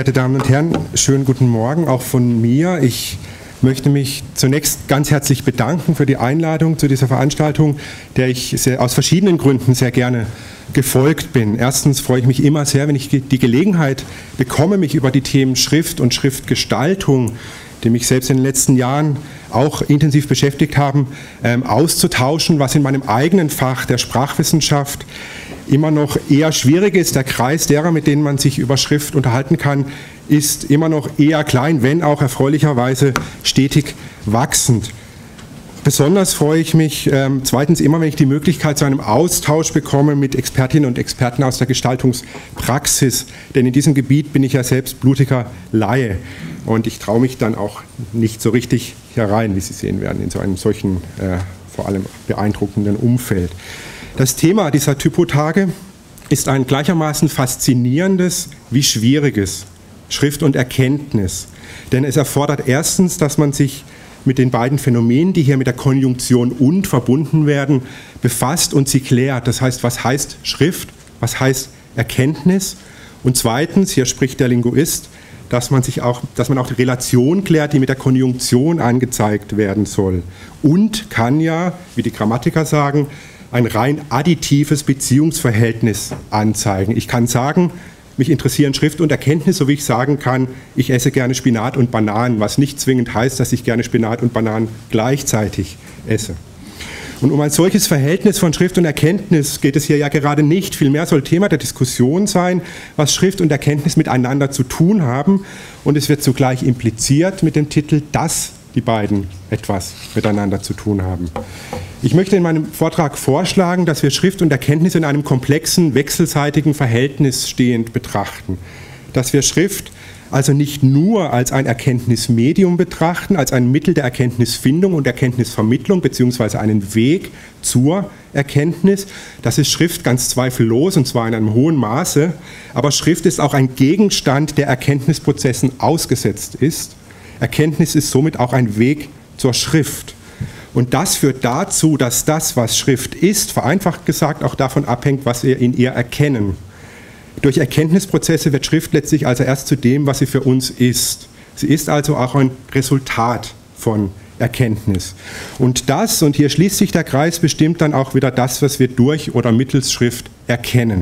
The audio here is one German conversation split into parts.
Verehrte Damen und Herren, schönen guten Morgen auch von mir. Ich möchte mich zunächst ganz herzlich bedanken für die Einladung zu dieser Veranstaltung, der ich aus verschiedenen Gründen sehr gerne gefolgt bin. Erstens freue ich mich immer sehr, wenn ich die Gelegenheit bekomme, mich über die Themen Schrift und Schriftgestaltung, die mich selbst in den letzten Jahren auch intensiv beschäftigt haben, auszutauschen, was in meinem eigenen Fach der Sprachwissenschaft immer noch eher schwierig ist. Der Kreis derer, mit denen man sich über Schrift unterhalten kann, ist immer noch eher klein, wenn auch erfreulicherweise stetig wachsend. Besonders freue ich mich zweitens immer, wenn ich die Möglichkeit zu einem Austausch bekomme mit Expertinnen und Experten aus der Gestaltungspraxis, denn in diesem Gebiet bin ich ja selbst blutiger Laie und ich traue mich dann auch nicht so richtig herein, wie Sie sehen werden, in so einem solchen vor allem beeindruckenden Umfeld. Das Thema dieser Typotage ist ein gleichermaßen faszinierendes wie schwieriges, Schrift und Erkenntnis, denn es erfordert erstens, dass man sich mit den beiden Phänomenen, die hier mit der Konjunktion und verbunden werden, befasst und sie klärt. Das heißt, was heißt Schrift, was heißt Erkenntnis? Und zweitens, hier spricht der Linguist, dass man auch die Relation klärt, die mit der Konjunktion angezeigt werden soll. Und kann ja, wie die Grammatiker sagen, ein rein additives Beziehungsverhältnis anzeigen. Ich kann sagen, mich interessieren Schrift und Erkenntnis, so wie ich sagen kann, ich esse gerne Spinat und Bananen, was nicht zwingend heißt, dass ich gerne Spinat und Bananen gleichzeitig esse. Und um ein solches Verhältnis von Schrift und Erkenntnis geht es hier ja gerade nicht. Vielmehr soll Thema der Diskussion sein, was Schrift und Erkenntnis miteinander zu tun haben. Und es wird zugleich impliziert mit dem Titel, dass die beiden etwas miteinander zu tun haben. Ich möchte in meinem Vortrag vorschlagen, dass wir Schrift und Erkenntnis in einem komplexen, wechselseitigen Verhältnis stehend betrachten. Dass wir Schrift also nicht nur als ein Erkenntnismedium betrachten, als ein Mittel der Erkenntnisfindung und Erkenntnisvermittlung beziehungsweise einen Weg zur Erkenntnis. Das ist Schrift ganz zweifellos und zwar in einem hohen Maße. Aber Schrift ist auch ein Gegenstand, der Erkenntnisprozessen ausgesetzt ist. Erkenntnis ist somit auch ein Weg zur Schrift. Und das führt dazu, dass das, was Schrift ist, vereinfacht gesagt auch davon abhängt, was wir in ihr erkennen. Durch Erkenntnisprozesse wird Schrift letztlich also erst zu dem, was sie für uns ist. Sie ist also auch ein Resultat von Erkenntnis. Und das, und hier schließt sich der Kreis, bestimmt dann auch wieder das, was wir durch oder mittels Schrift erkennen.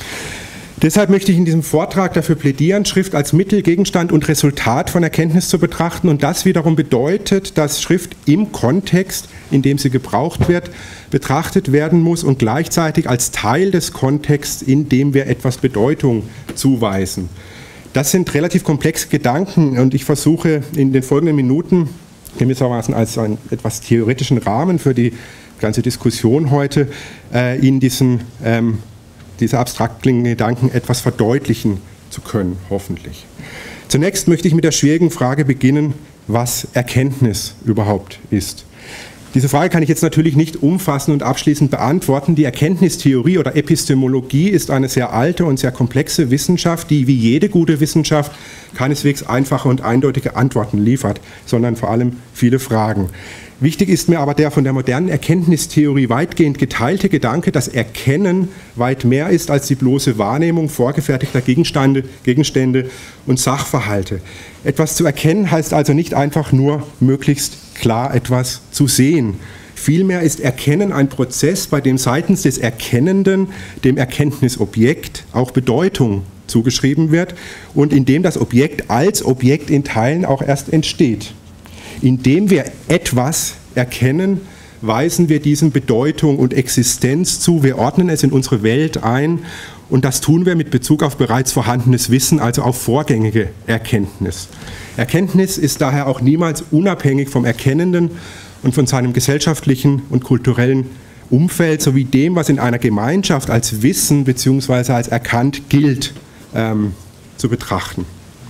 Deshalb möchte ich in diesem Vortrag dafür plädieren, Schrift als Mittel, Gegenstand und Resultat von Erkenntnis zu betrachten. Und das wiederum bedeutet, dass Schrift im Kontext, in dem sie gebraucht wird, betrachtet werden muss und gleichzeitig als Teil des Kontexts, in dem wir etwas Bedeutung zuweisen. Das sind relativ komplexe Gedanken und ich versuche in den folgenden Minuten gewissermaßen als einen etwas theoretischen Rahmen für die ganze Diskussion heute in diese abstrakt klingenden Gedanken etwas verdeutlichen zu können, hoffentlich. Zunächst möchte ich mit der schwierigen Frage beginnen, was Erkenntnis überhaupt ist. Diese Frage kann ich jetzt natürlich nicht umfassend und abschließend beantworten. Die Erkenntnistheorie oder Epistemologie ist eine sehr alte und sehr komplexe Wissenschaft, die wie jede gute Wissenschaft keineswegs einfache und eindeutige Antworten liefert, sondern vor allem viele Fragen. Wichtig ist mir aber der von der modernen Erkenntnistheorie weitgehend geteilte Gedanke, dass Erkennen weit mehr ist als die bloße Wahrnehmung vorgefertigter Gegenstände und Sachverhalte. Etwas zu erkennen heißt also nicht einfach nur möglichst klar etwas zu sehen. Vielmehr ist Erkennen ein Prozess, bei dem seitens des Erkennenden dem Erkenntnisobjekt auch Bedeutung zugeschrieben wird und in dem das Objekt als Objekt in Teilen auch erst entsteht. Indem wir etwas erkennen, weisen wir diesem Bedeutung und Existenz zu. Wir ordnen es in unsere Welt ein und das tun wir mit Bezug auf bereits vorhandenes Wissen, also auf vorgängige Erkenntnis. Erkenntnis ist daher auch niemals unabhängig vom Erkennenden und von seinem gesellschaftlichen und kulturellen Umfeld sowie dem, was in einer Gemeinschaft als Wissen bzw. als erkannt gilt, zu betrachten.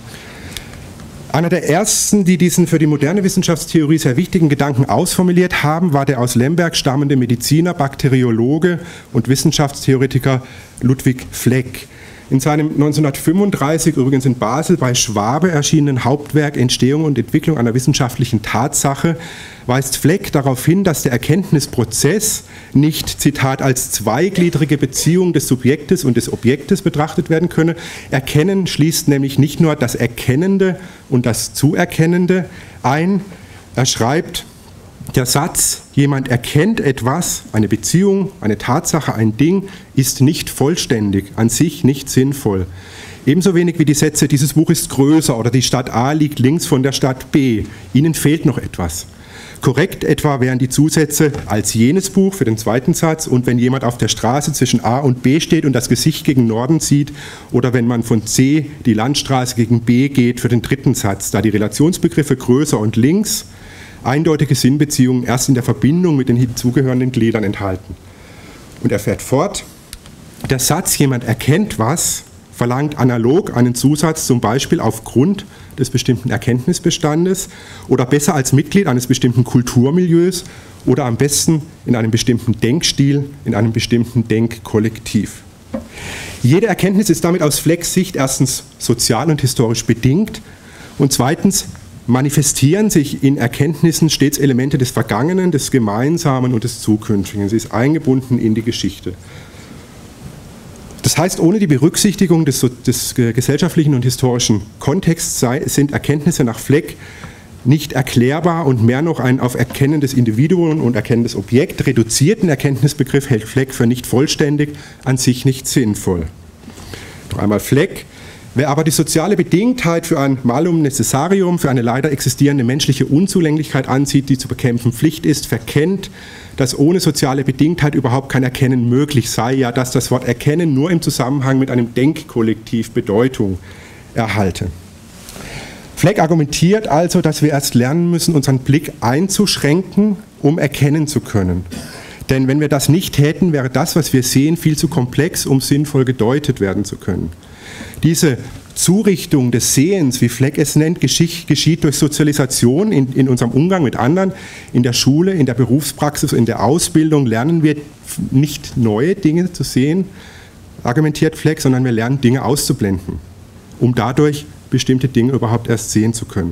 Einer der ersten, die diesen für die moderne Wissenschaftstheorie sehr wichtigen Gedanken ausformuliert haben, war der aus Lemberg stammende Mediziner, Bakteriologe und Wissenschaftstheoretiker Ludwig Fleck. In seinem 1935 übrigens in Basel bei Schwabe erschienenen Hauptwerk Entstehung und Entwicklung einer wissenschaftlichen Tatsache weist Fleck darauf hin, dass der Erkenntnisprozess nicht, Zitat, als zweigliedrige Beziehung des Subjektes und des Objektes betrachtet werden könne. Erkennen schließt nämlich nicht nur das Erkennende und das Zuerkennende ein. Er schreibt, der Satz, jemand erkennt etwas, eine Beziehung, eine Tatsache, ein Ding, ist nicht vollständig, an sich nicht sinnvoll. Ebenso wenig wie die Sätze, dieses Buch ist größer oder die Stadt A liegt links von der Stadt B. Ihnen fehlt noch etwas. Korrekt etwa wären die Zusätze als jenes Buch für den zweiten Satz und wenn jemand auf der Straße zwischen A und B steht und das Gesicht gegen Norden sieht oder wenn man von C die Landstraße gegen B geht für den dritten Satz, da die Relationsbegriffe größer und links eindeutige Sinnbeziehungen erst in der Verbindung mit den hinzugehörenden Gliedern enthalten. Und er fährt fort, der Satz, jemand erkennt was, verlangt analog einen Zusatz zum Beispiel aufgrund des bestimmten Erkenntnisbestandes oder besser als Mitglied eines bestimmten Kulturmilieus oder am besten in einem bestimmten Denkstil, in einem bestimmten Denkkollektiv. Jede Erkenntnis ist damit aus Flecks Sicht erstens sozial und historisch bedingt und zweitens manifestieren sich in Erkenntnissen stets Elemente des Vergangenen, des Gemeinsamen und des Zukünftigen. Sie ist eingebunden in die Geschichte. Das heißt, ohne die Berücksichtigung des gesellschaftlichen und historischen Kontexts sind Erkenntnisse nach Fleck nicht erklärbar und mehr noch einen auf erkennendes Individuum und erkennendes Objekt reduzierten Erkenntnisbegriff hält Fleck für nicht vollständig, an sich nicht sinnvoll. Noch einmal Fleck. Wer aber die soziale Bedingtheit für ein Malum necessarium, für eine leider existierende menschliche Unzulänglichkeit ansieht, die zu bekämpfen Pflicht ist, verkennt, dass ohne soziale Bedingtheit überhaupt kein Erkennen möglich sei, ja, dass das Wort Erkennen nur im Zusammenhang mit einem Denkkollektiv Bedeutung erhalte. Fleck argumentiert also, dass wir erst lernen müssen, unseren Blick einzuschränken, um erkennen zu können. Denn wenn wir das nicht täten, wäre das, was wir sehen, viel zu komplex, um sinnvoll gedeutet werden zu können. Diese Zurichtung des Sehens, wie Fleck es nennt, geschieht durch Sozialisation in unserem Umgang mit anderen, in der Schule, in der Berufspraxis, in der Ausbildung lernen wir nicht neue Dinge zu sehen, argumentiert Fleck, sondern wir lernen Dinge auszublenden, um dadurch bestimmte Dinge überhaupt erst sehen zu können.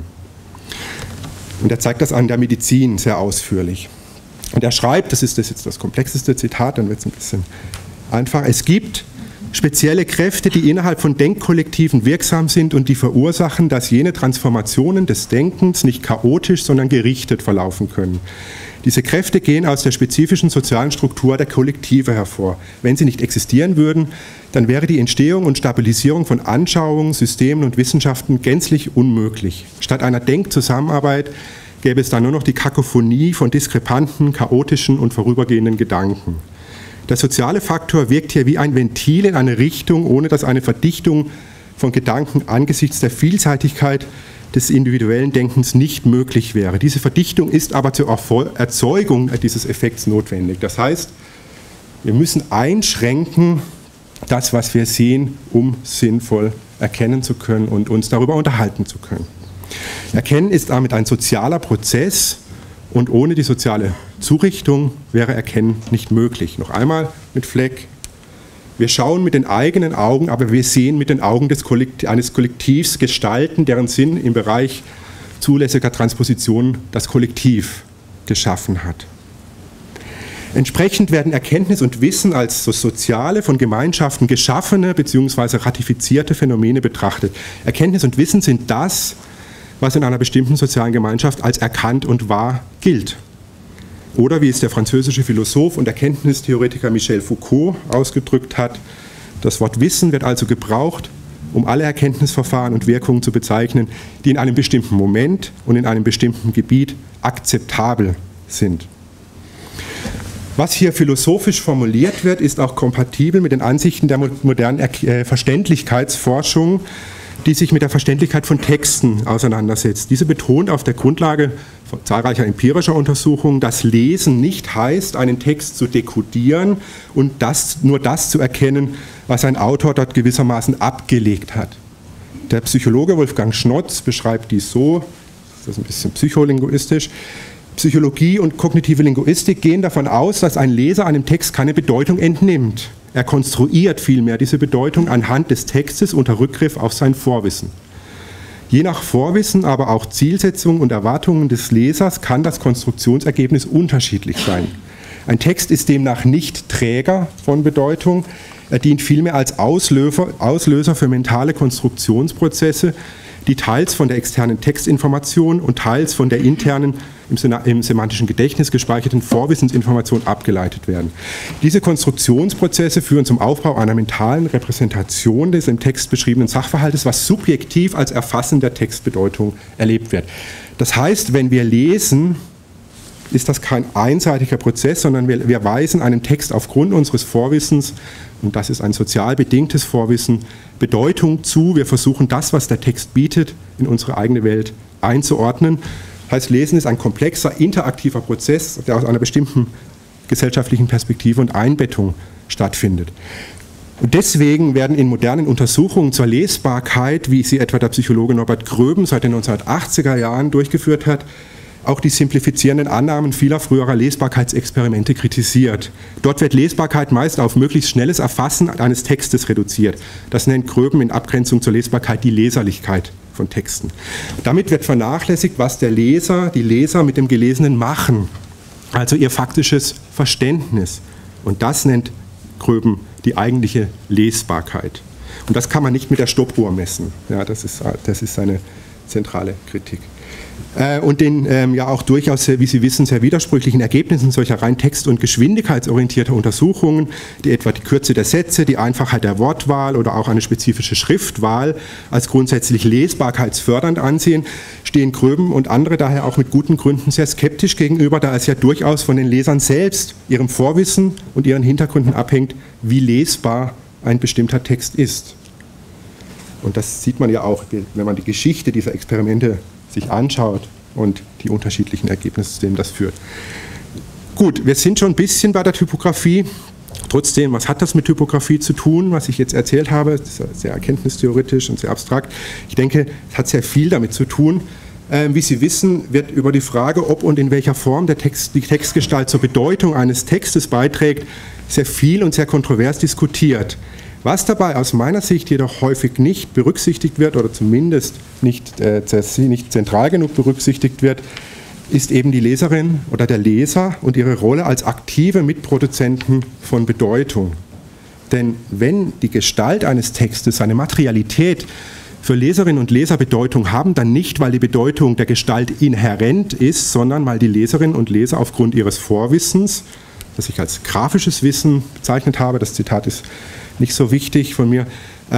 Und er zeigt das an der Medizin sehr ausführlich. Und er schreibt, das ist jetzt das komplexeste Zitat, dann wird es ein bisschen einfacher, es gibt spezielle Kräfte, die innerhalb von Denkkollektiven wirksam sind und die verursachen, dass jene Transformationen des Denkens nicht chaotisch, sondern gerichtet verlaufen können. Diese Kräfte gehen aus der spezifischen sozialen Struktur der Kollektive hervor. Wenn sie nicht existieren würden, dann wäre die Entstehung und Stabilisierung von Anschauungen, Systemen und Wissenschaften gänzlich unmöglich. Statt einer Denkzusammenarbeit gäbe es dann nur noch die Kakophonie von diskrepanten, chaotischen und vorübergehenden Gedanken. Der soziale Faktor wirkt hier wie ein Ventil in eine Richtung, ohne dass eine Verdichtung von Gedanken angesichts der Vielseitigkeit des individuellen Denkens nicht möglich wäre. Diese Verdichtung ist aber zur Erzeugung dieses Effekts notwendig. Das heißt, wir müssen einschränken das, was wir sehen, um sinnvoll erkennen zu können und uns darüber unterhalten zu können. Erkennen ist damit ein sozialer Prozess und ohne die soziale Zurichtung wäre Erkennen nicht möglich. Noch einmal mit Fleck. Wir schauen mit den eigenen Augen, aber wir sehen mit den Augen eines Kollektivs Gestalten, deren Sinn im Bereich zulässiger Transposition das Kollektiv geschaffen hat. Entsprechend werden Erkenntnis und Wissen als soziale, von Gemeinschaften geschaffene bzw. ratifizierte Phänomene betrachtet. Erkenntnis und Wissen sind das, was in einer bestimmten sozialen Gemeinschaft als erkannt und wahr gilt. Oder wie es der französische Philosoph und Erkenntnistheoretiker Michel Foucault ausgedrückt hat, das Wort Wissen wird also gebraucht, um alle Erkenntnisverfahren und Wirkungen zu bezeichnen, die in einem bestimmten Moment und in einem bestimmten Gebiet akzeptabel sind. Was hier philosophisch formuliert wird, ist auch kompatibel mit den Ansichten der modernen Verständlichkeitsforschung, die sich mit der Verständlichkeit von Texten auseinandersetzt. Diese betont auf der Grundlage von zahlreicher empirischer Untersuchungen, dass Lesen nicht heißt, einen Text zu dekodieren und nur das zu erkennen, was ein Autor dort gewissermaßen abgelegt hat. Der Psychologe Wolfgang Schnotz beschreibt dies so, das ist ein bisschen psycholinguistisch: Psychologie und kognitive Linguistik gehen davon aus, dass ein Leser einem Text keine Bedeutung entnimmt. Er konstruiert vielmehr diese Bedeutung anhand des Textes unter Rückgriff auf sein Vorwissen. Je nach Vorwissen, aber auch Zielsetzungen und Erwartungen des Lesers kann das Konstruktionsergebnis unterschiedlich sein. Ein Text ist demnach nicht Träger von Bedeutung, er dient vielmehr als Auslöser für mentale Konstruktionsprozesse, die teils von der externen Textinformation und teils von der internen, im semantischen Gedächtnis gespeicherten Vorwissensinformation abgeleitet werden. Diese Konstruktionsprozesse führen zum Aufbau einer mentalen Repräsentation des im Text beschriebenen Sachverhaltes, was subjektiv als Erfassen der Textbedeutung erlebt wird. Das heißt, wenn wir lesen, ist das kein einseitiger Prozess, sondern wir weisen einem Text aufgrund unseres Vorwissens, und das ist ein sozial bedingtes Vorwissen, Bedeutung zu. Wir versuchen das, was der Text bietet, in unsere eigene Welt einzuordnen. Das heißt, Lesen ist ein komplexer, interaktiver Prozess, der aus einer bestimmten gesellschaftlichen Perspektive und Einbettung stattfindet. Und deswegen werden in modernen Untersuchungen zur Lesbarkeit, wie sie etwa der Psychologe Norbert Gröben seit den 1980er Jahren durchgeführt hat, auch die simplifizierenden Annahmen vieler früherer Lesbarkeitsexperimente kritisiert. Dort wird Lesbarkeit meist auf möglichst schnelles Erfassen eines Textes reduziert. Das nennt Gröben in Abgrenzung zur Lesbarkeit die Leserlichkeit von Texten. Damit wird vernachlässigt, was der Leser, die Leser mit dem Gelesenen machen, also ihr faktisches Verständnis. Und das nennt Gröben die eigentliche Lesbarkeit. Und das kann man nicht mit der Stoppuhr messen. Ja, das ist seine zentrale Kritik. Und den ja auch durchaus, wie Sie wissen, sehr widersprüchlichen Ergebnissen solcher rein text- und geschwindigkeitsorientierter Untersuchungen, die etwa die Kürze der Sätze, die Einfachheit der Wortwahl oder auch eine spezifische Schriftwahl als grundsätzlich lesbarkeitsfördernd ansehen, stehen Gröben und andere daher auch mit guten Gründen sehr skeptisch gegenüber, da es ja durchaus von den Lesern selbst, ihrem Vorwissen und ihren Hintergründen abhängt, wie lesbar ein bestimmter Text ist. Und das sieht man ja auch, wenn man die Geschichte dieser Experimente sich anschaut und die unterschiedlichen Ergebnisse, zu denen das führt. Gut, wir sind schon ein bisschen bei der Typografie. Trotzdem, was hat das mit Typografie zu tun, was ich jetzt erzählt habe? Das ist sehr erkenntnistheoretisch und sehr abstrakt. Ich denke, es hat sehr viel damit zu tun. Wie Sie wissen, wird über die Frage, ob und in welcher Form die Textgestalt zur Bedeutung eines Textes beiträgt, sehr viel und sehr kontrovers diskutiert. Was dabei aus meiner Sicht jedoch häufig nicht berücksichtigt wird oder zumindest nicht zentral genug berücksichtigt wird, ist eben die Leserin oder der Leser und ihre Rolle als aktive Mitproduzenten von Bedeutung. Denn wenn die Gestalt eines Textes, seine Materialität für Leserinnen und Leser Bedeutung haben, dann nicht, weil die Bedeutung der Gestalt inhärent ist, sondern weil die Leserinnen und Leser aufgrund ihres Vorwissens, das ich als grafisches Wissen bezeichnet habe, das Zitat ist nicht so wichtig von mir,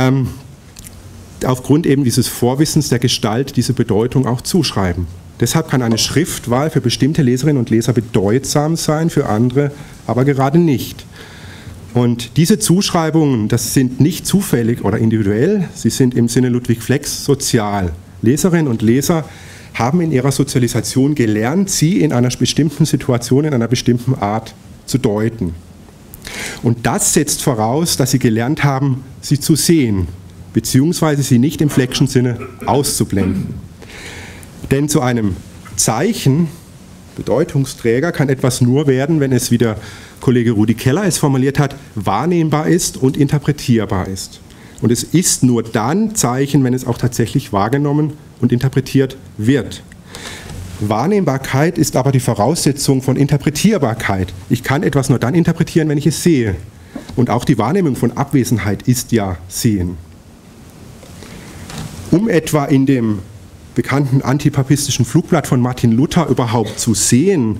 aufgrund eben dieses Vorwissens der Gestalt diese Bedeutung auch zuschreiben. Deshalb kann eine Schriftwahl für bestimmte Leserinnen und Leser bedeutsam sein, für andere aber gerade nicht. Und diese Zuschreibungen, das sind nicht zufällig oder individuell, sie sind im Sinne Ludwig Flecks sozial. Leserinnen und Leser haben in ihrer Sozialisation gelernt, sie in einer bestimmten Situation, in einer bestimmten Art zu deuten. Und das setzt voraus, dass sie gelernt haben, sie zu sehen, beziehungsweise sie nicht im Fleckschen Sinne auszublenden. Denn zu einem Zeichen, Bedeutungsträger, kann etwas nur werden, wenn es, wie der Kollege Rudi Keller es formuliert hat, wahrnehmbar ist und interpretierbar ist. Und es ist nur dann Zeichen, wenn es auch tatsächlich wahrgenommen und interpretiert wird. Wahrnehmbarkeit ist aber die Voraussetzung von Interpretierbarkeit. Ich kann etwas nur dann interpretieren, wenn ich es sehe. Und auch die Wahrnehmung von Abwesenheit ist ja Sehen. Um etwa in dem bekannten antipapistischen Flugblatt von Martin Luther überhaupt zu sehen,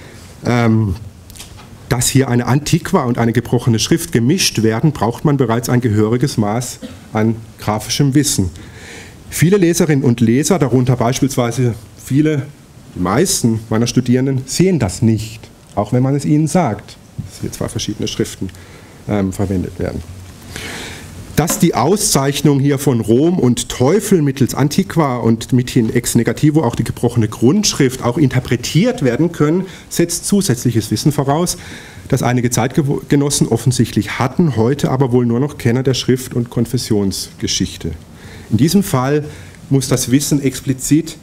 dass hier eine Antiqua und eine gebrochene Schrift gemischt werden, braucht man bereits ein gehöriges Maß an grafischem Wissen. Viele Leserinnen und Leser, darunter beispielsweise die meisten meiner Studierenden, sehen das nicht, auch wenn man es ihnen sagt, dass hier zwei verschiedene Schriften verwendet werden. Dass die Auszeichnung hier von Rom und Teufel mittels Antiqua und mithin ex negativo auch die gebrochene Grundschrift auch interpretiert werden können, setzt zusätzliches Wissen voraus, das einige Zeitgenossen offensichtlich hatten, heute aber wohl nur noch Kenner der Schrift- und Konfessionsgeschichte. In diesem Fall muss das Wissen explizit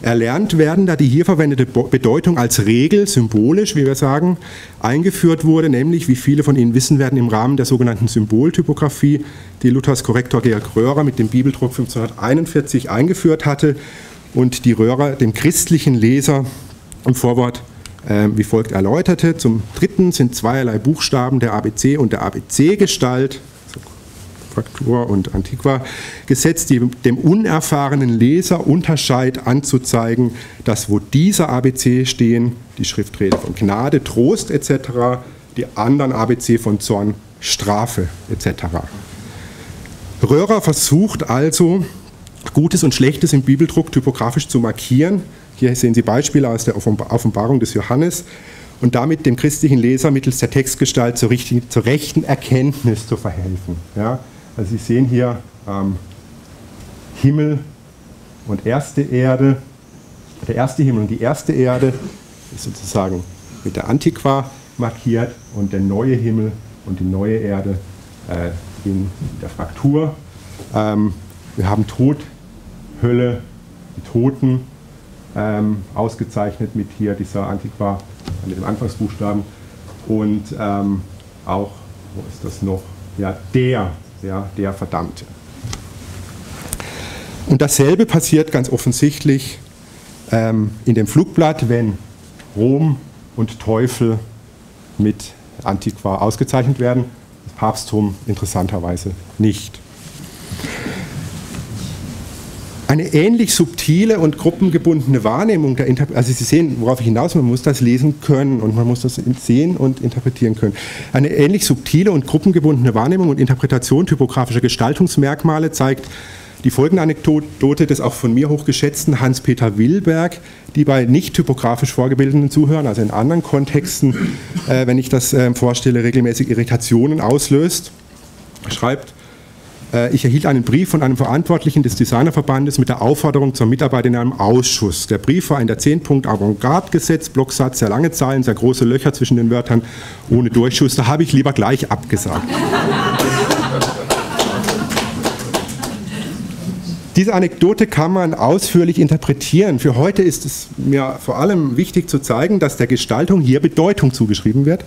erlernt werden, da die hier verwendete Bedeutung als Regel, symbolisch, wie wir sagen, eingeführt wurde, nämlich, wie viele von Ihnen wissen werden, im Rahmen der sogenannten Symboltypografie, die Luthers Korrektor Georg Röhrer mit dem Bibeldruck 1541 eingeführt hatte und die Röhrer dem christlichen Leser im Vorwort wie folgt erläuterte. Zum Dritten sind zweierlei Buchstaben der ABC und der ABC-Gestalt, Fraktur und Antiqua, gesetzt, die dem unerfahrenen Leser Unterscheid anzuzeigen, dass wo dieser ABC stehen, die Schriftrede von Gnade, Trost etc., die anderen ABC von Zorn, Strafe etc. Röhrer versucht also, Gutes und Schlechtes im Bibeldruck typografisch zu markieren. Hier sehen Sie Beispiele aus der Offenbarung des Johannes und damit dem christlichen Leser mittels der Textgestalt zur rechten Erkenntnis zu verhelfen. Ja? Also Sie sehen hier Himmel und erste Erde. Der erste Himmel und die erste Erde ist sozusagen mit der Antiqua markiert und der neue Himmel und die neue Erde in der Fraktur. Wir haben Tod, Hölle, die Toten ausgezeichnet mit hier dieser Antiqua, mit dem Anfangsbuchstaben und auch, wo ist das noch? Ja, der Verdammte. Und dasselbe passiert ganz offensichtlich in dem Flugblatt, wenn Rom und Teufel mit Antiqua ausgezeichnet werden, das Papsttum interessanterweise nicht. Eine ähnlich subtile und gruppengebundene Wahrnehmung der also Sie sehen, worauf ich hinaus will, man muss das lesen können und man muss das sehen und interpretieren können. Eine ähnlich subtile und gruppengebundene Wahrnehmung und Interpretation typografischer Gestaltungsmerkmale zeigt die folgende Anekdote des auch von mir hochgeschätzten Hans-Peter Wilberg, die bei nicht typografisch vorgebildeten Zuhörern, also in anderen Kontexten, wenn ich das vorstelle, regelmäßig Irritationen auslöst. Er schreibt: Ich erhielt einen Brief von einem Verantwortlichen des Designerverbandes mit der Aufforderung zur Mitarbeit in einem Ausschuss. Der Brief war in der 10-Punkt-Avantgarde gesetzt, Blocksatz, sehr lange Zahlen, sehr große Löcher zwischen den Wörtern, ohne Durchschuss. Da habe ich lieber gleich abgesagt. Diese Anekdote kann man ausführlich interpretieren. Für heute ist es mir vor allem wichtig zu zeigen, dass der Gestaltung hier Bedeutung zugeschrieben wird.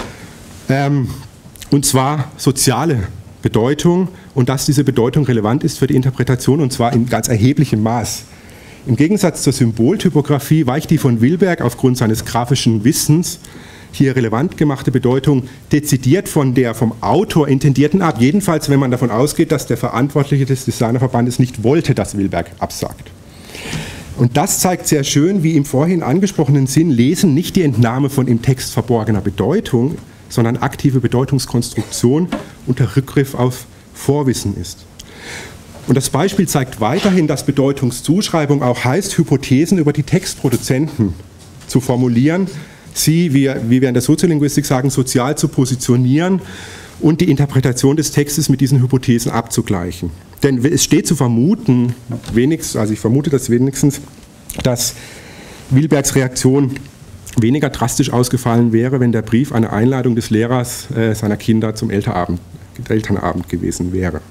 Und zwar soziale Bedeutung und dass diese Bedeutung relevant ist für die Interpretation und zwar in ganz erheblichem Maß. Im Gegensatz zur Symboltypografie weicht die von Wilberg aufgrund seines grafischen Wissens hier relevant gemachte Bedeutung dezidiert von der vom Autor intendierten ab. Jedenfalls, wenn man davon ausgeht, dass der Verantwortliche des Designerverbandes nicht wollte, dass Wilberg absagt. Und das zeigt sehr schön, wie im vorhin angesprochenen Sinn Lesen nicht die Entnahme von im Text verborgener Bedeutung, sondern aktive Bedeutungskonstruktion unter Rückgriff auf Vorwissen ist. Und das Beispiel zeigt weiterhin, dass Bedeutungszuschreibung auch heißt, Hypothesen über die Textproduzenten zu formulieren, sie, wie wir in der Soziolinguistik sagen, sozial zu positionieren und die Interpretation des Textes mit diesen Hypothesen abzugleichen. Denn es steht zu vermuten, also ich vermute das wenigstens, dass Wilbergs Reaktion weniger drastisch ausgefallen wäre, wenn der Brief eine Einladung des Lehrers seiner Kinder zum Elternabend gewesen wäre.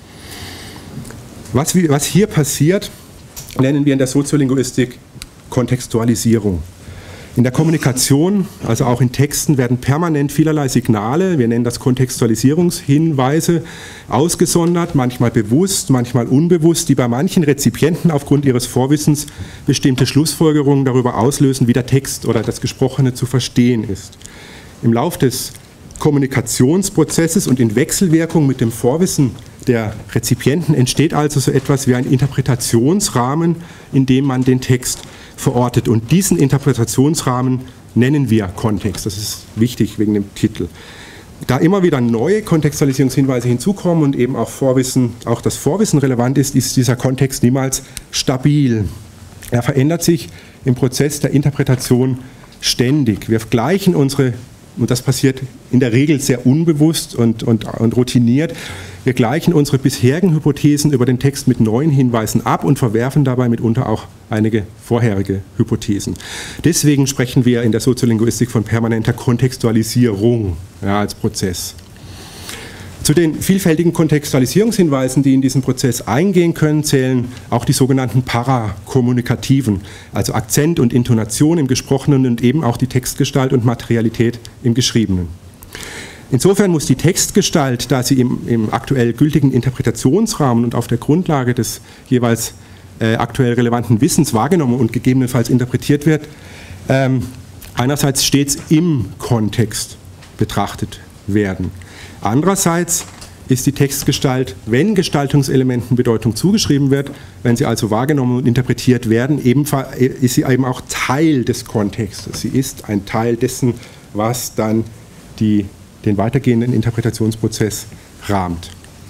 Was hier passiert, nennen wir in der Soziolinguistik Kontextualisierung. In der Kommunikation, also auch in Texten, werden permanent vielerlei Signale, wir nennen das Kontextualisierungshinweise, ausgesondert, manchmal bewusst, manchmal unbewusst, die bei manchen Rezipienten aufgrund ihres Vorwissens bestimmte Schlussfolgerungen darüber auslösen, wie der Text oder das Gesprochene zu verstehen ist. Im Lauf des Kommunikationsprozesses und in Wechselwirkung mit dem Vorwissen der Rezipienten entsteht also so etwas wie ein Interpretationsrahmen, in dem man den Text verortet. Und diesen Interpretationsrahmen nennen wir Kontext. Das ist wichtig wegen dem Titel. Da immer wieder neue Kontextualisierungshinweise hinzukommen und eben auch das Vorwissen relevant ist, ist dieser Kontext niemals stabil. Er verändert sich im Prozess der Interpretation ständig. Wir gleichen unsere, und das passiert in der Regel sehr unbewusst und routiniert, wir gleichen unsere bisherigen Hypothesen über den Text mit neuen Hinweisen ab und verwerfen dabei mitunter auch einige vorherige Hypothesen. Deswegen sprechen wir in der Soziolinguistik von permanenter Kontextualisierung als Prozess. Zu den vielfältigen Kontextualisierungshinweisen, die in diesen Prozess eingehen können, zählen auch die sogenannten parakommunikativen, also Akzent und Intonation im Gesprochenen und eben auch die Textgestalt und Materialität im Geschriebenen. Insofern muss die Textgestalt, da sie im aktuell gültigen Interpretationsrahmen und auf der Grundlage des jeweils aktuell relevanten Wissens wahrgenommen und gegebenenfalls interpretiert wird, einerseits stets im Kontext betrachtet werden. Andererseits ist die Textgestalt, wenn Gestaltungselementen Bedeutung zugeschrieben wird, wenn sie also wahrgenommen und interpretiert werden, ist sie eben auch Teil des Kontextes. Sie ist ein Teil dessen, was dann den weitergehenden Interpretationsprozess rahmt.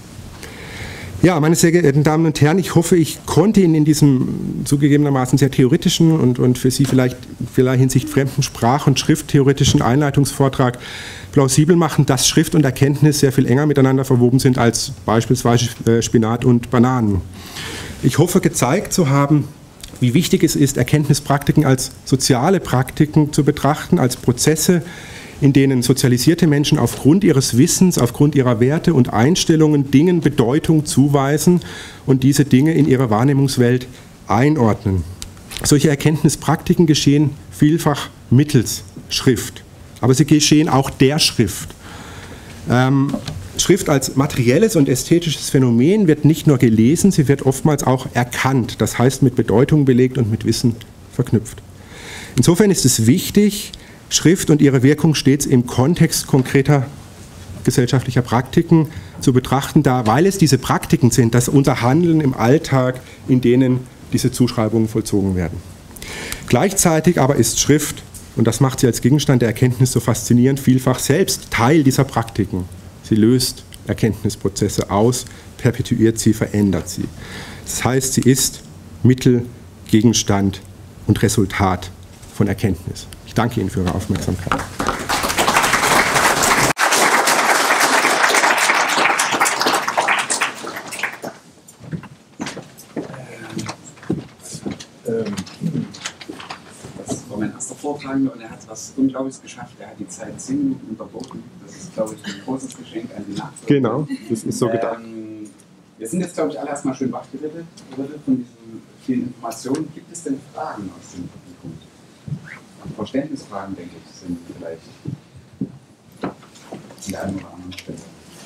Ja, meine sehr geehrten Damen und Herren, ich hoffe, ich konnte Ihnen in diesem zugegebenermaßen sehr theoretischen und für Sie vielleicht vielerlei Hinsicht fremden Sprach- und schrifttheoretischen Einleitungsvortrag plausibel machen, dass Schrift und Erkenntnis sehr viel enger miteinander verwoben sind als beispielsweise Spinat und Bananen. Ich hoffe, gezeigt zu haben, wie wichtig es ist, Erkenntnispraktiken als soziale Praktiken zu betrachten, als Prozesse, in denen sozialisierte Menschen aufgrund ihres Wissens, aufgrund ihrer Werte und Einstellungen Dingen Bedeutung zuweisen und diese Dinge in ihre Wahrnehmungswelt einordnen. Solche Erkenntnispraktiken geschehen vielfach mittels Schrift, aber sie geschehen auch der Schrift. Schrift als materielles und ästhetisches Phänomen wird nicht nur gelesen, sie wird oftmals auch erkannt, das heißt mit Bedeutung belegt und mit Wissen verknüpft. Insofern ist es wichtig, Schrift und ihre Wirkung stets im Kontext konkreter gesellschaftlicher Praktiken zu betrachten, weil es diese Praktiken sind, dass unser Handeln im Alltag, in denen diese Zuschreibungen vollzogen werden. Gleichzeitig aber ist Schrift, und das macht sie als Gegenstand der Erkenntnis so faszinierend, vielfach selbst Teil dieser Praktiken. Sie löst Erkenntnisprozesse aus, perpetuiert sie, verändert sie. Das heißt, sie ist Mittel, Gegenstand und Resultat von Erkenntnis. Ich danke Ihnen für Ihre Aufmerksamkeit. Das war mein erster Vortrag und er hat was Unglaubliches geschafft. Er hat die Zeit 10 Minuten unterboten. Das ist, glaube ich, ein großes Geschenk an die Nacht. Genau, das ist so gedacht. Wir sind jetzt, glaube ich, alle erstmal schön wachgerüttelt von diesen vielen Informationen. Gibt es denn Fragen aus dem Publikum? Verständnisfragen, denke ich, sind vielleicht an der einen oder anderen Stelle.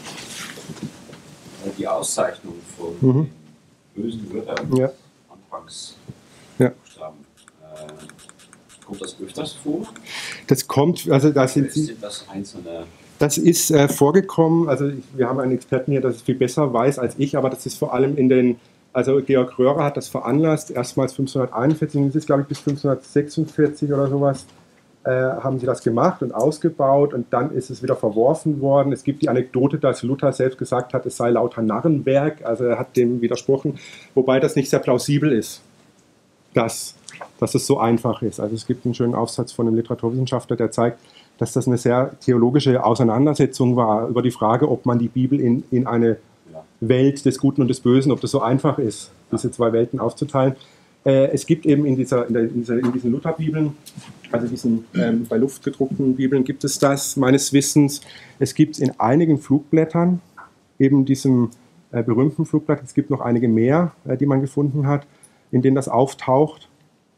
Die Auszeichnung von bösen Wörtern, ja. Anfangsbuchstaben, kommt das öfters vor? Das kommt, also da sind das einzelne. Das ist vorgekommen, also wir haben einen Experten hier, der es viel besser weiß als ich, aber das ist vor allem also Georg Röhrer hat das veranlasst, erstmals 1541, das ist glaube ich bis 1546 oder sowas, haben sie das gemacht und ausgebaut und dann ist es wieder verworfen worden. Es gibt die Anekdote, dass Luther selbst gesagt hat, es sei lauter Narrenwerk, also er hat dem widersprochen, wobei das nicht sehr plausibel ist, dass es so einfach ist. Also es gibt einen schönen Aufsatz von einem Literaturwissenschaftler, der zeigt, dass das eine sehr theologische Auseinandersetzung war über die Frage, ob man die Bibel in eine Welt des Guten und des Bösen, ob das so einfach ist, diese zwei Welten aufzuteilen. Es gibt eben in diesen Lutherbibeln, also diesen bei Luft gedruckten Bibeln, gibt es das meines Wissens. Es gibt es in einigen Flugblättern, eben diesem berühmten Flugblatt. Es gibt noch einige mehr, die man gefunden hat, in denen das auftaucht.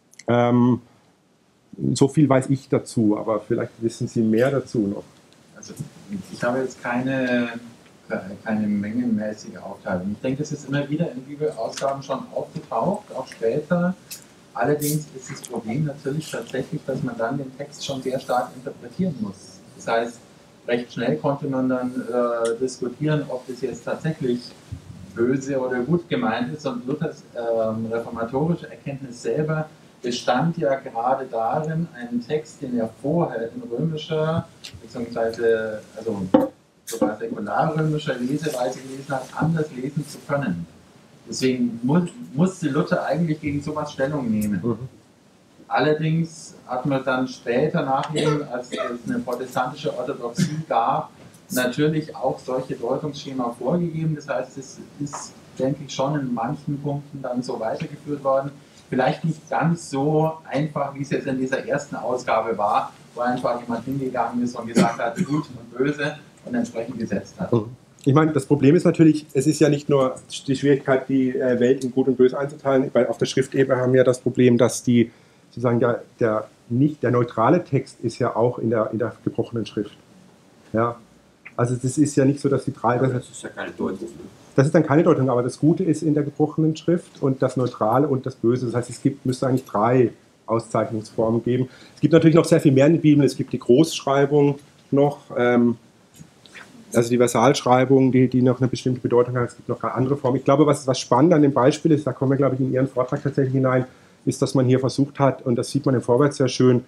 So viel weiß ich dazu, aber vielleicht wissen Sie mehr dazu noch. Also ich habe jetzt keine mengenmäßige Aufteilung. Ich denke, es ist immer wieder in Bibelausgaben schon aufgetaucht, auch später. Allerdings ist das Problem natürlich tatsächlich, dass man dann den Text schon sehr stark interpretieren muss. Das heißt, recht schnell konnte man dann diskutieren, ob das jetzt tatsächlich böse oder gut gemeint ist. Und Luthers reformatorische Erkenntnis selber bestand ja gerade darin, einen Text, den er vorher in römischer, beziehungsweise sogar säkularrömischer Leseweise gelesen hat, anders lesen zu können. Deswegen musste Luther eigentlich gegen sowas Stellung nehmen. Allerdings hat man dann später nachher, als es eine protestantische Orthodoxie gab, natürlich auch solche Deutungsschema vorgegeben. Das heißt, es ist, denke ich, schon in manchen Punkten dann so weitergeführt worden. Vielleicht nicht ganz so einfach, wie es jetzt in dieser ersten Ausgabe war, wo einfach jemand hingegangen ist und gesagt hat, gut und böse und entsprechend gesetzt hat. Ich meine, das Problem ist natürlich, es ist ja nicht nur die Schwierigkeit, die Welt in Gut und Böse einzuteilen, weil auf der Schriftebene haben wir das Problem, dass die, sozusagen der neutrale Text ist ja auch in der gebrochenen Schrift. Ja? Also das ist ja nicht so, dass die drei... Das ist ja keine Deutung. Das ist dann keine Deutung, aber das Gute ist in der gebrochenen Schrift und das Neutrale und das Böse. Das heißt, müsste eigentlich 3 Auszeichnungsformen geben. Es gibt natürlich noch sehr viel mehr in der Bibel. Es gibt die Großschreibung noch, also die Versalschreibung, die noch eine bestimmte Bedeutung hat. Es gibt noch andere Formen. Ich glaube, was spannend an dem Beispiel ist, da kommen wir, glaube ich, in Ihren Vortrag tatsächlich hinein, ist, dass man hier versucht hat, und das sieht man im Vorwärts sehr schön,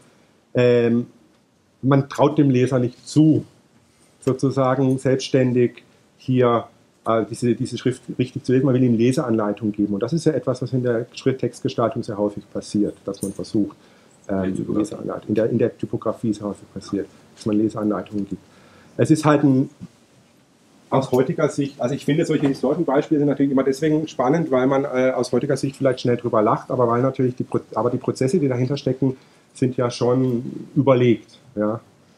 man traut dem Leser nicht zu, sozusagen selbstständig hier diese Schrift richtig zu lesen. Man will ihm Leseanleitung geben. Und das ist ja etwas, was in der Schrifttextgestaltung sehr häufig passiert, dass man versucht, Leseanleitung, in der Typografie sehr häufig passiert, dass man Leseanleitungen gibt. Es ist halt aus heutiger Sicht, also ich finde, solche historischen Beispiele sind natürlich immer deswegen spannend, weil man aus heutiger Sicht vielleicht schnell drüber lacht, aber weil natürlich die Prozesse, die dahinter stecken, sind ja schon überlegt. Ja.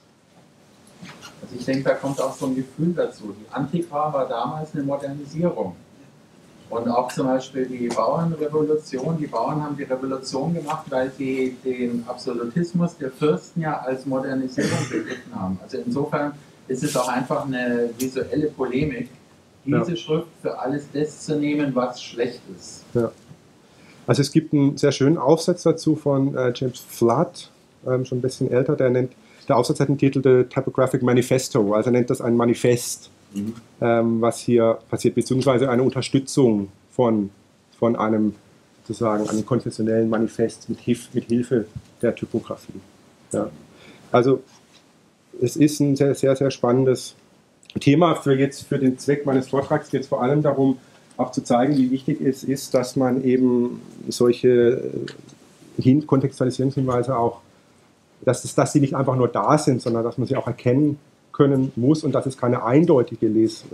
Also ich denke, da kommt auch so ein Gefühl dazu. Die Antiqua war damals eine Modernisierung. Und auch zum Beispiel die Bauernrevolution. Die Bauern haben die Revolution gemacht, weil sie den Absolutismus der Fürsten ja als Modernisierung begriffen haben. Also insofern ist es auch einfach eine visuelle Polemik, diese Schrift für alles das zu nehmen, was schlecht ist. Ja. Also es gibt einen sehr schönen Aufsatz dazu von James Flood, schon ein bisschen älter, der Aufsatz hat den Titel The Typographic Manifesto, also er nennt das ein Manifest, was hier passiert, beziehungsweise eine Unterstützung von einem, sozusagen, einem konfessionellen Manifest mit Hilfe der Typografie. Ja. Also es ist ein sehr, sehr, sehr spannendes Thema. Für den Zweck meines Vortrags geht es vor allem darum, auch zu zeigen, wie wichtig es ist, dass man eben solche Kontextualisierungshinweise auch, dass sie nicht einfach nur da sind, sondern dass man sie auch erkennen können muss und dass es keine eindeutige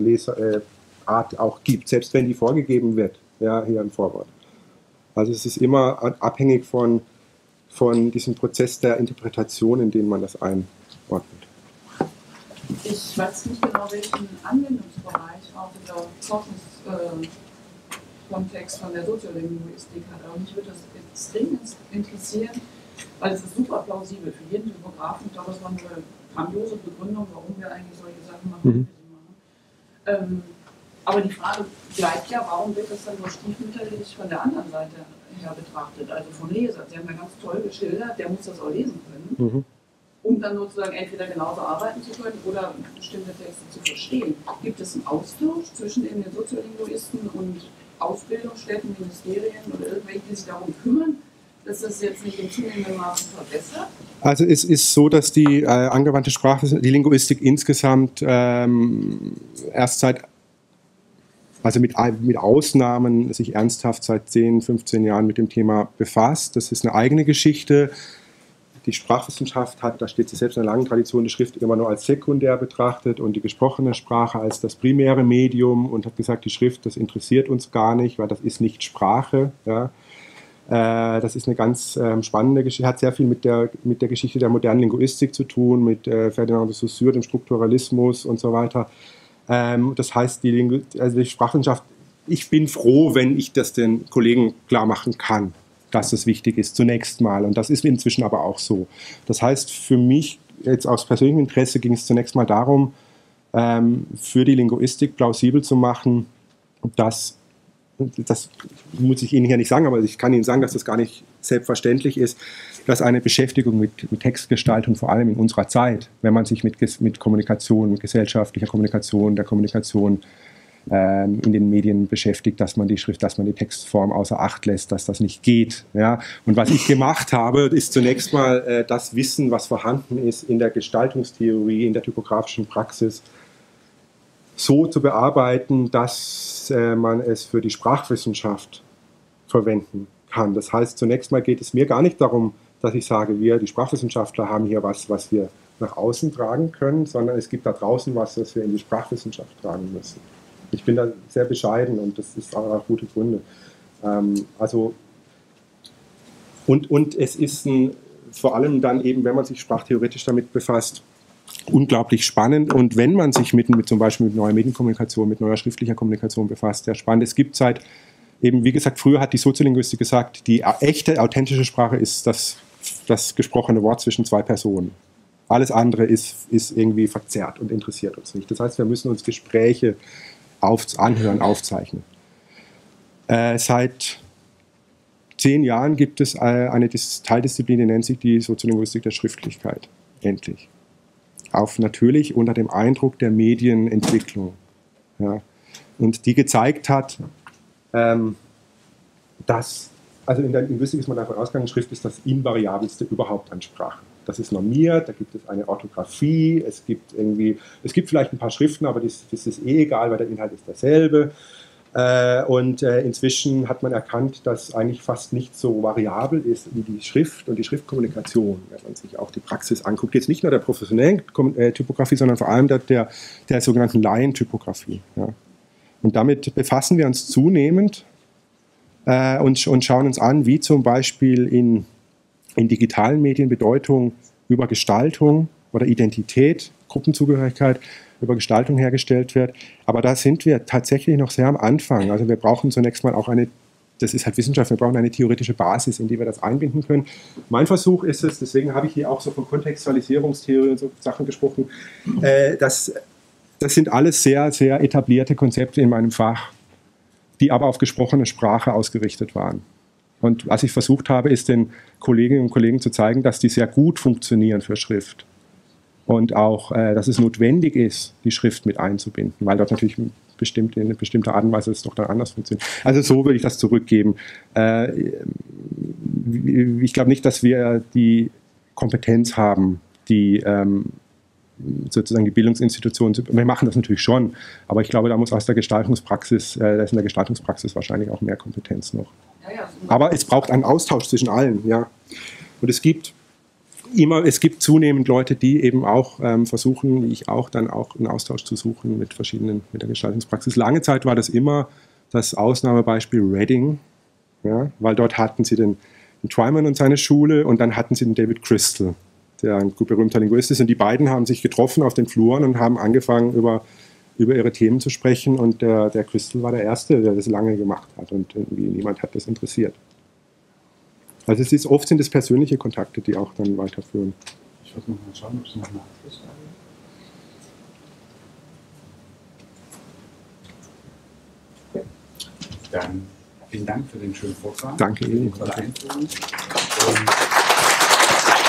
Lesart auch gibt, selbst wenn die vorgegeben wird, ja, hier im Vorwort. Also es ist immer abhängig von diesem Prozess der Interpretation, in den man das einordnet. Ich weiß nicht genau, welchen Anwendungsbereich auch dieser Forschungskontext von der Soziolinguistik hat, aber mich würde das extrem interessieren, weil es ist super plausibel für jeden Typografen. Ich glaube, das war eine grandiose Begründung, warum wir eigentlich solche Sachen machen, wie wir sie machen. Aber die Frage bleibt ja, warum wird das dann so stiefmütterlich von der anderen Seite her betrachtet, also vom Leser. Sie haben ja ganz toll geschildert, der muss das auch lesen können, um dann sozusagen entweder genauso arbeiten zu können oder bestimmte Texte zu verstehen. Gibt es einen Austausch zwischen den Soziolinguisten und Ausbildungsstätten, Ministerien oder irgendwelche, die sich darum kümmern, dass das jetzt nicht in zunehmendem Maße verbessert? Also es ist so, dass die angewandte Sprache, die Linguistik insgesamt erst mit Ausnahmen sich ernsthaft seit 10, 15 Jahren mit dem Thema befasst. Das ist eine eigene Geschichte. Die Sprachwissenschaft hat, da steht sie selbst in einer langen Tradition, die Schrift immer nur als sekundär betrachtet und die gesprochene Sprache als das primäre Medium und hat gesagt, die Schrift, das interessiert uns gar nicht, weil das ist nicht Sprache. Ja. Das ist eine ganz spannende Geschichte, hat sehr viel mit der Geschichte der modernen Linguistik zu tun, mit Ferdinand de Saussure, dem Strukturalismus und so weiter. Das heißt, die Sprachwissenschaft, ich bin froh, wenn ich das den Kollegen klar machen kann, dass es wichtig ist, zunächst mal. Und das ist inzwischen aber auch so. Das heißt, für mich, jetzt aus persönlichem Interesse, ging es zunächst mal darum, für die Linguistik plausibel zu machen, dass, das muss ich Ihnen hier nicht sagen, aber ich kann Ihnen sagen, dass das gar nicht selbstverständlich ist, dass eine Beschäftigung mit Textgestaltung, vor allem in unserer Zeit, wenn man sich mit Kommunikation, mit gesellschaftlicher Kommunikation, der Kommunikation in den Medien beschäftigt, dass man die Textform außer Acht lässt, dass das nicht geht. Ja? Und was ich gemacht habe, ist zunächst mal das Wissen, was vorhanden ist in der Gestaltungstheorie, in der typografischen Praxis, so zu bearbeiten, dass man es für die Sprachwissenschaft verwenden kann. Das heißt, zunächst mal geht es mir gar nicht darum, dass ich sage, wir, die Sprachwissenschaftler, haben hier was wir nach außen tragen können, sondern es gibt da draußen was wir in die Sprachwissenschaft tragen müssen. Ich bin da sehr bescheiden und das ist auch gute Gründe. Und es ist vor allem dann eben, wenn man sich sprachtheoretisch damit befasst, unglaublich spannend. Und wenn man sich mit zum Beispiel mit neuer Medienkommunikation, mit neuer schriftlicher Kommunikation befasst, sehr spannend. Es gibt seit, eben wie gesagt, früher hat die Soziolinguistik gesagt, die echte, authentische Sprache ist das gesprochene Wort zwischen zwei Personen. Alles andere ist irgendwie verzerrt und interessiert uns nicht. Das heißt, wir müssen uns Gespräche anhören, aufzeichnen. Seit 10 Jahren gibt es eine Teildisziplin, die nennt sich die Soziolinguistik der Schriftlichkeit. Endlich. Natürlich unter dem Eindruck der Medienentwicklung. Ja. Und die gezeigt hat, dass, also in der Linguistik ist man davon ausgegangen, Schrift ist das Invariabelste überhaupt an Sprache. Das ist normiert, da gibt es eine Orthographie, es gibt vielleicht ein paar Schriften, aber das ist egal, weil der Inhalt ist derselbe. Und inzwischen hat man erkannt, dass eigentlich fast nicht so variabel ist wie die Schrift und die Schriftkommunikation, wenn man sich auch die Praxis anguckt. Jetzt nicht nur der professionellen Typografie, sondern vor allem der sogenannten Laientypografie. Ja. Und damit befassen wir uns zunehmend und schauen uns an, wie zum Beispiel in digitalen Medien Bedeutung über Gestaltung oder Identität, Gruppenzugehörigkeit über Gestaltung hergestellt wird. Aber da sind wir tatsächlich noch sehr am Anfang. Also wir brauchen zunächst mal auch das ist halt Wissenschaft, wir brauchen eine theoretische Basis, in die wir das einbinden können. Mein Versuch ist es, deswegen habe ich hier auch so von Kontextualisierungstheorie und so Sachen gesprochen, das sind alles sehr, sehr etablierte Konzepte in meinem Fach, die aber auf gesprochene Sprache ausgerichtet waren. Und was ich versucht habe, ist den Kolleginnen und Kollegen zu zeigen, dass die sehr gut funktionieren für Schrift. Und auch, dass es notwendig ist, die Schrift mit einzubinden, weil dort natürlich in eine bestimmte Art und Weise es doch dann anders funktioniert. Also so würde ich das zurückgeben. Ich glaube nicht, dass wir die Kompetenz haben, sozusagen die Bildungsinstitutionen, wir machen das natürlich schon, aber ich glaube, da muss aus der Gestaltungspraxis, da ist in der Gestaltungspraxis wahrscheinlich auch mehr Kompetenz noch. Aber es braucht einen Austausch zwischen allen, ja. Und es gibt zunehmend Leute, die eben auch versuchen, wie ich auch, dann auch einen Austausch zu suchen mit der Gestaltungspraxis. Lange Zeit war das immer das Ausnahmebeispiel Reading, ja, weil dort hatten sie den Twyman und seine Schule und dann hatten sie den David Crystal, der ein gut berühmter Linguist ist, und die beiden haben sich getroffen auf den Fluren und haben angefangen, über ihre Themen zu sprechen, und der Crystal war der Erste, der das lange gemacht hat, und irgendwie niemand hat das interessiert. Also oft sind es persönliche Kontakte, die auch dann weiterführen. Ich würde noch mal schauen, ob es noch eine Abschlussfrage gibt. Dann vielen Dank für den schönen Vortrag. Danke Ihnen. Tolle Einführung.